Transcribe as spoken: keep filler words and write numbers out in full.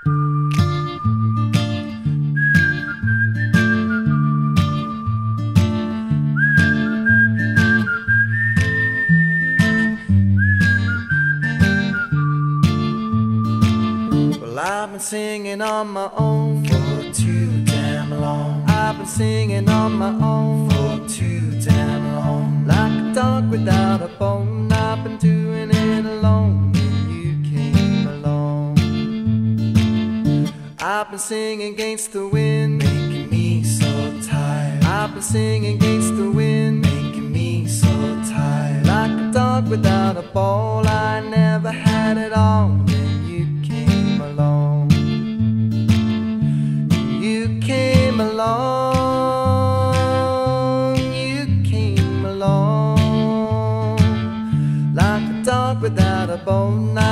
Well, I've been singing on my own for too damn long. I've been singing on my own for too damn long. Like a dog without a bone, I've been doing it alone when you came along. I've been singing against the wind, making me so tired. I've been singing against the wind, making me so tired. Like a dog without a ball, I never had it all when you came along. You came along, you came along. Like a dog without a bone,